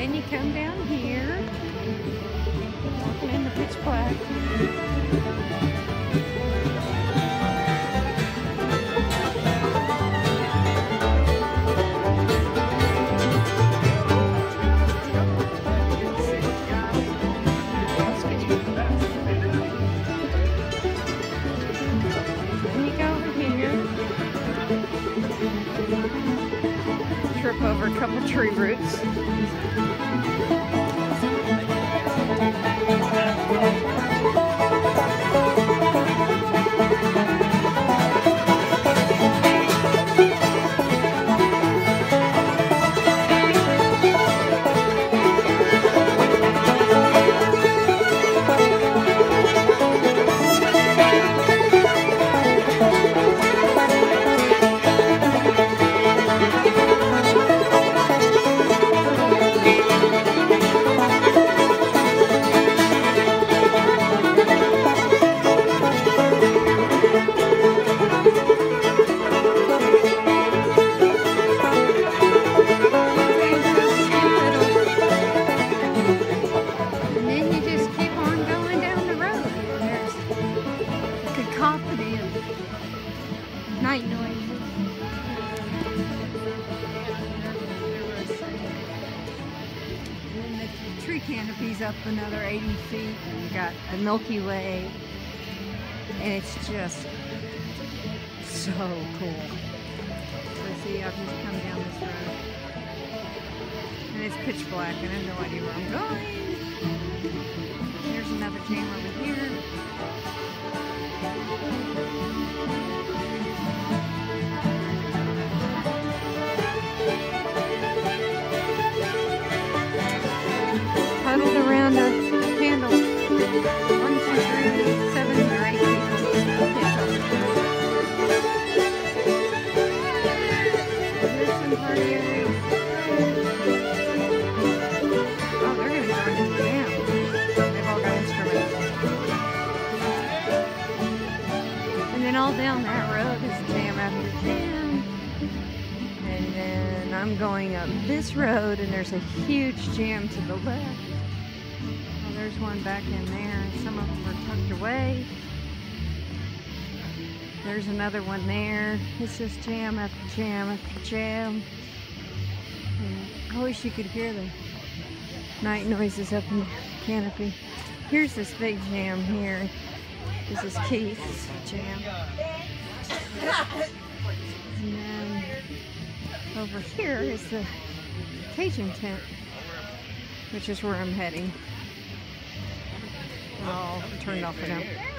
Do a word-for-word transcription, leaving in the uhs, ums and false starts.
then you come down here, walking in the pitch black. Trip over a couple tree roots. Night noise. And then the tree canopy's up another eighty feet. And you got the Milky Way. And it's just so cool. So see, I've just come down this road. And it's pitch black and I have no idea where I'm going. There's another jam over here. Huddled around a candle. One, two, three, seven or eight people. There's some party areas. Oh, they're going to go into the jam. They've all got instruments. And then all down that road is jam after jam. And then I'm going up this road and there's a huge jam to the left. There's one back in there, and some of them are tucked away. There's another one there. It's just jam after jam after jam. And I wish you could hear the night noises up in the canopy. Here's this big jam here. This is Keith's jam. And then over here is the Cajun tent, which is where I'm heading. All turned off for now.